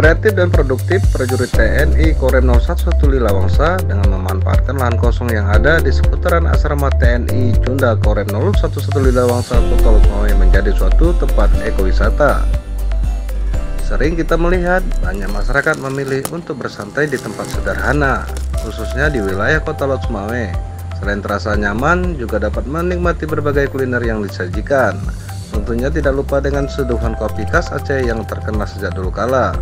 Kreatif dan produktif prajurit TNI Korem 01 Lilawangsa dengan memanfaatkan lahan kosong yang ada di seputaran asrama TNI Cunda Korem 011 Lilawangsa Kota Losmawe menjadi suatu tempat ekowisata. Sering kita melihat banyak masyarakat memilih untuk bersantai di tempat sederhana, khususnya di wilayah Kota Losmawe. Selain terasa nyaman, juga dapat menikmati berbagai kuliner yang disajikan. Tentunya tidak lupa dengan seduhan kopi khas Aceh yang terkenal sejak dulu kala.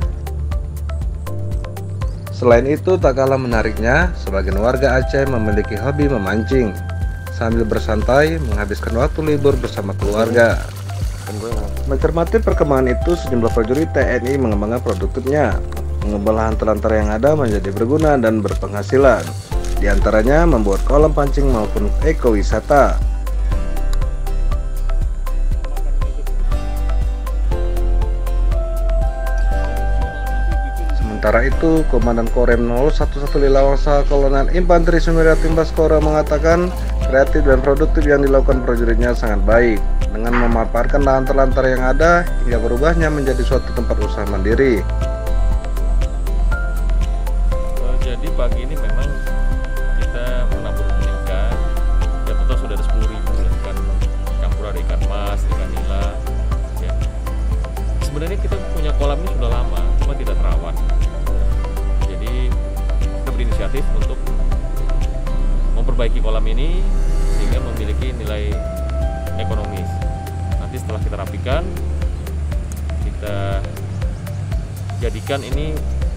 Selain itu, tak kalah menariknya, sebagian warga Aceh memiliki hobi memancing sambil bersantai menghabiskan waktu libur bersama keluarga. Mencermati perkembangan itu, sejumlah prajurit TNI mengembangkan produktifnya, mengubah lahan telantar yang ada menjadi berguna dan berpenghasilan. Di antaranya membuat kolam pancing maupun ekowisata. Sementara itu, Komandan Korem 011 Lilawangsa Kolonel Infanteri Sumiryatin Baskoro mengatakan kreatif dan produktif yang dilakukan prajuritnya sangat baik dengan memanfaatkan lahan terlantar yang ada hingga berubahnya menjadi suatu tempat usaha mandiri. Jadi pagi ini memang kita menabur ikan, ya total sudah ada 10.000 ikan campur, ada ikan mas, ikan nila. Ya. Sebenarnya kita punya kolam ini sudah lama, cuma tidak terawat. Berinisiatif untuk memperbaiki kolam ini sehingga memiliki nilai ekonomis. Nanti setelah kita rapikan, kita jadikan ini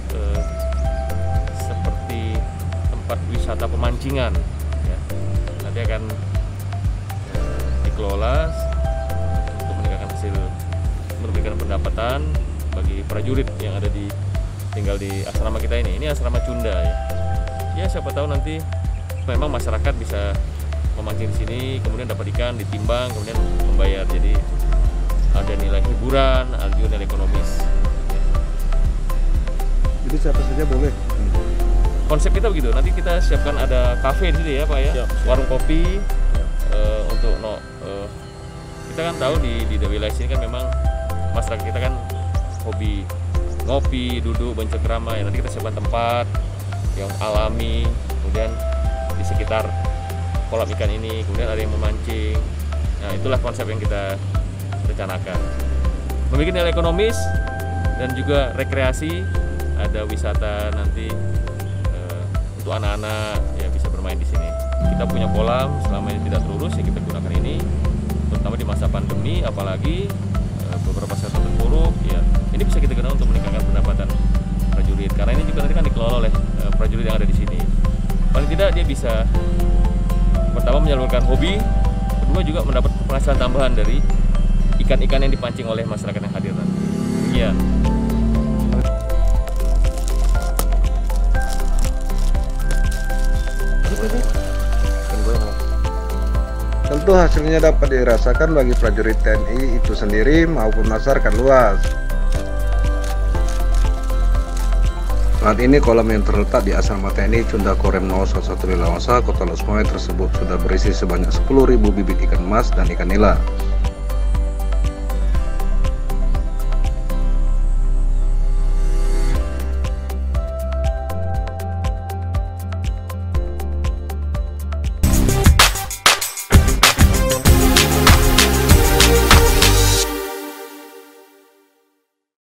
seperti tempat wisata pemancingan ya. Nanti akan dikelola untuk meningkatkan hasil, memberikan pendapatan bagi prajurit yang ada tinggal di asrama kita ini. Ini asrama Cunda ya. Ya siapa tahu nanti memang masyarakat bisa memancing di sini, kemudian dapat ikan, ditimbang, kemudian membayar. Jadi ada nilai hiburan, ada juga nilai ekonomis. Jadi siapa saja boleh. Konsep kita begitu. Nanti kita siapkan ada kafe di sini ya Pak ya. Siap. Warung kopi. Untuk kita kan tahu di wilayah sini kan memang masyarakat kita kan hobi ngopi, duduk, bercengkrama ya. Nanti kita siapkan tempat yang alami, kemudian di sekitar kolam ikan ini, kemudian ada yang memancing. Nah itulah konsep yang kita rencanakan. Memiliki nilai ekonomis dan juga rekreasi, ada wisata nanti untuk anak-anak ya bisa bermain di sini. Kita punya kolam, selama ini tidak terurus ya kita gunakan ini, terutama di masa pandemi, apalagi beberapa sektor terpuruk ya. Ini bisa kita gunakan untuk meningkatkan pendapatan prajurit, karena ini juga nanti kan dikelola oleh prajurit yang ada di sini. Paling tidak dia bisa pertama menyalurkan hobi, kedua juga mendapat penghasilan tambahan dari ikan-ikan yang dipancing oleh masyarakat yang hadir nanti. Iya. Tentu hasilnya dapat dirasakan bagi prajurit TNI itu sendiri maupun masyarakat luas. Saat ini kolam yang terletak di asrama TNI Cunda Korem 01 Lilawangsa Kota Losmawe tersebut sudah berisi sebanyak 10.000 bibit ikan emas dan ikan nila.